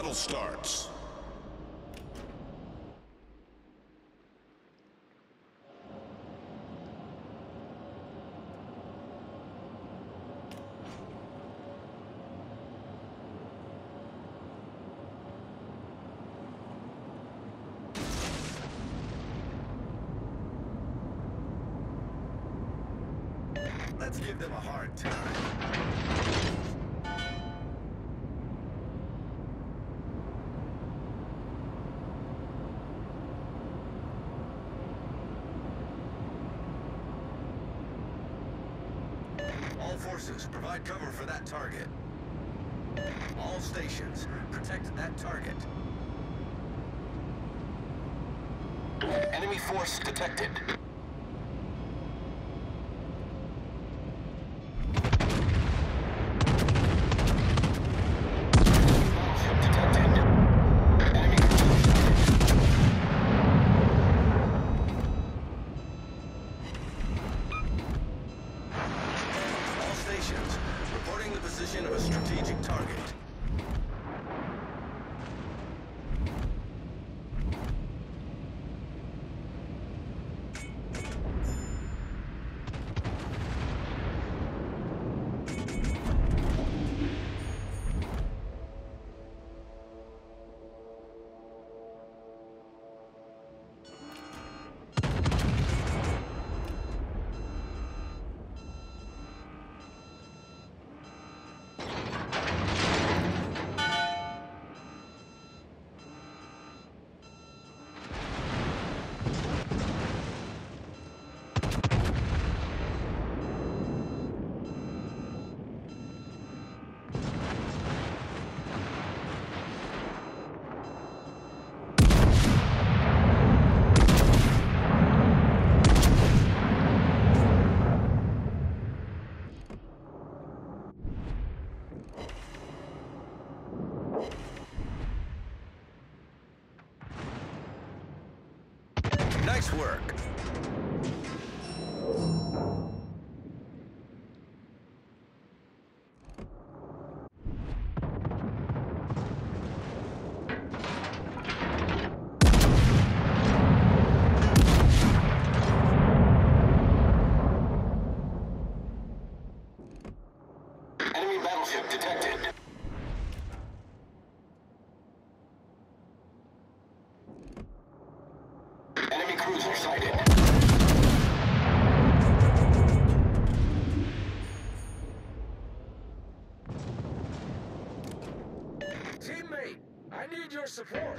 battle starts. Let's give them a hard time. All forces, provide cover for that target. All stations, protect that target. Enemy force detected. Reporting the position of a strategic target. Nice work. Enemy battleship detected. Enemy cruiser sighted. Teammate, I need your support.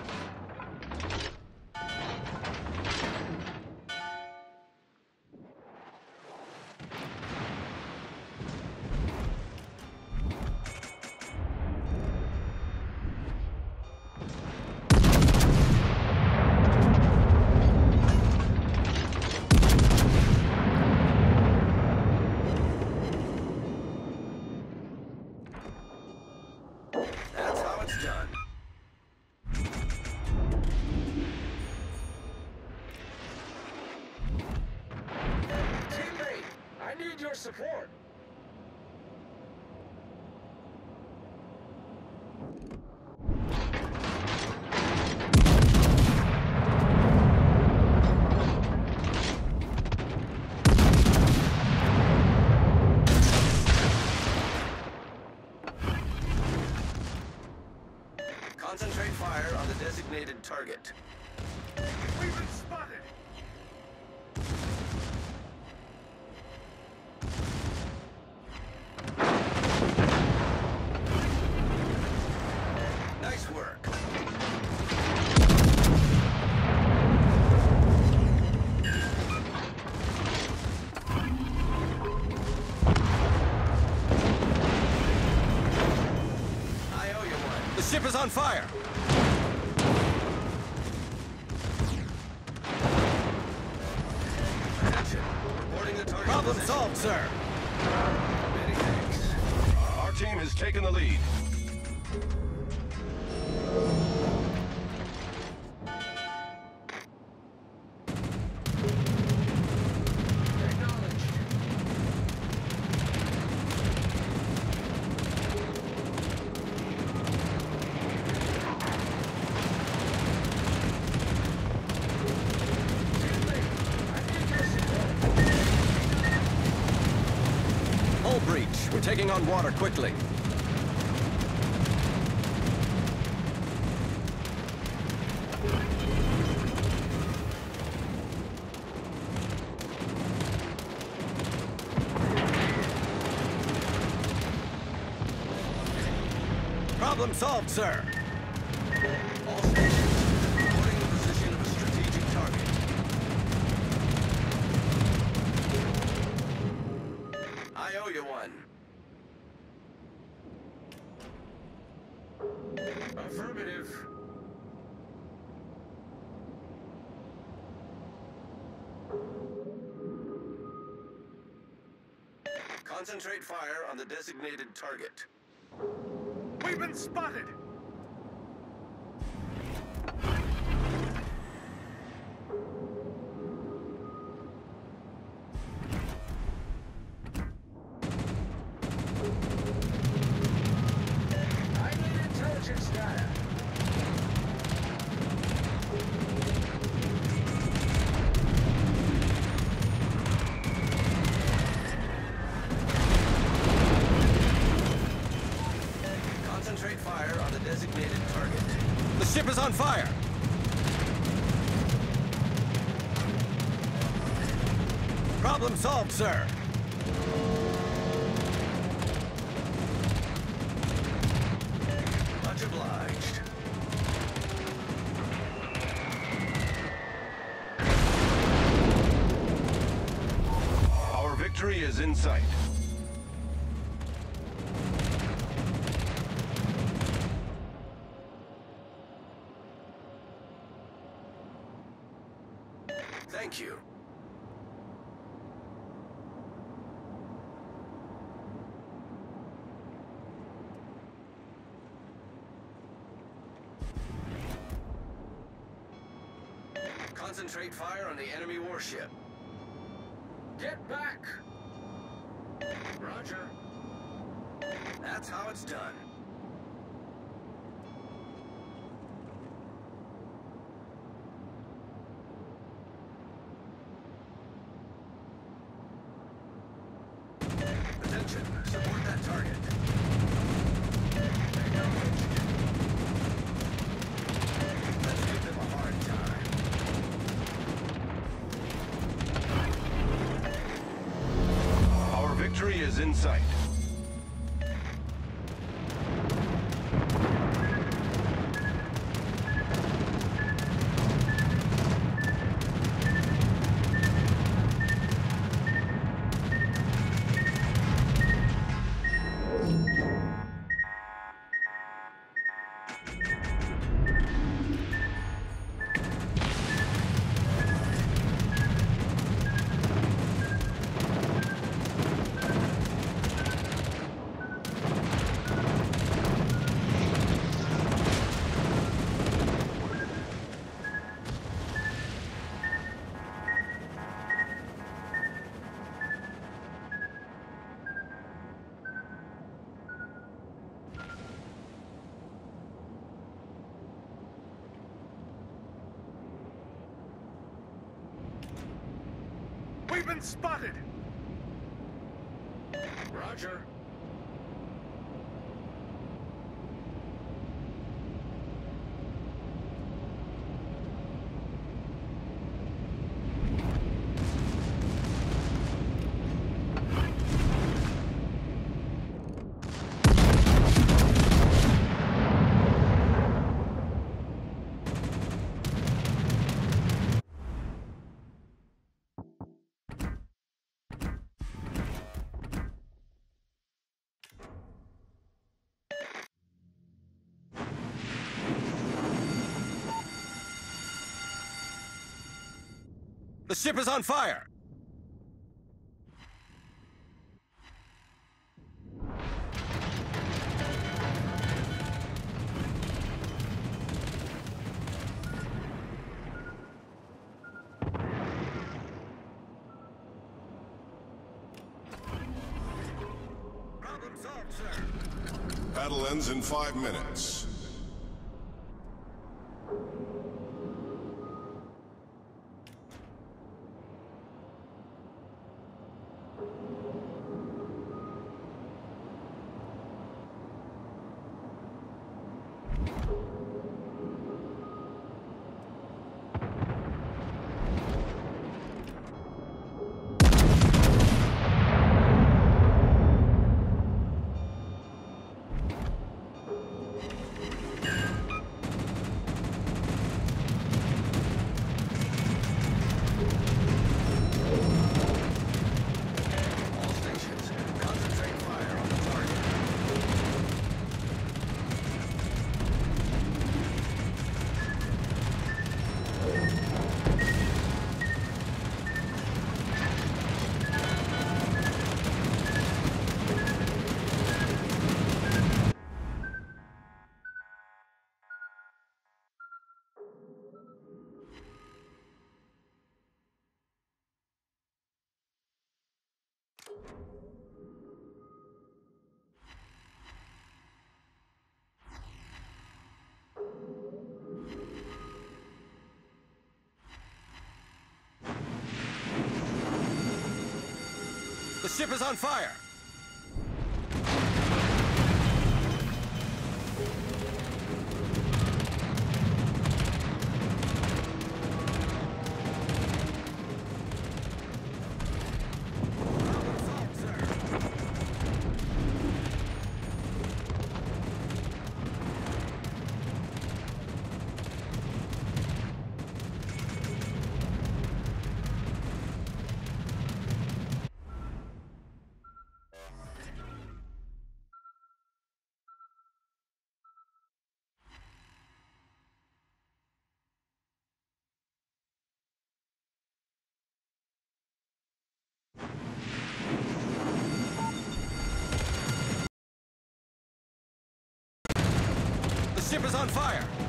That's how it's done. Teammate, I need your support. Concentrate fire on the designated target. We've been spotted! Nice work. I owe you one. The ship is on fire! Attention. Reporting the target Problem position. solved, sir! Many thanks. Our team has taken the lead. Acknowledged. breach. We're taking on water quickly. Problem solved, sir. All stations, reporting the position of a strategic target. I owe you one. Affirmative. Concentrate fire on the designated target. We've been spotted! I need intelligence data. Concentrate fire on the designated target. The ship is on fire! Problem solved, sir. Much obliged. Our victory is in sight. Thank you. Concentrate fire on the enemy warship. Get back! Roger. That's how it's done. Attention, support that target. Let's give them a hard time. Our victory is in sight. We've been spotted! Roger. The ship is on fire! Problem solved, sir. Battle ends in 5 minutes. The ship is on fire! The ship is on fire!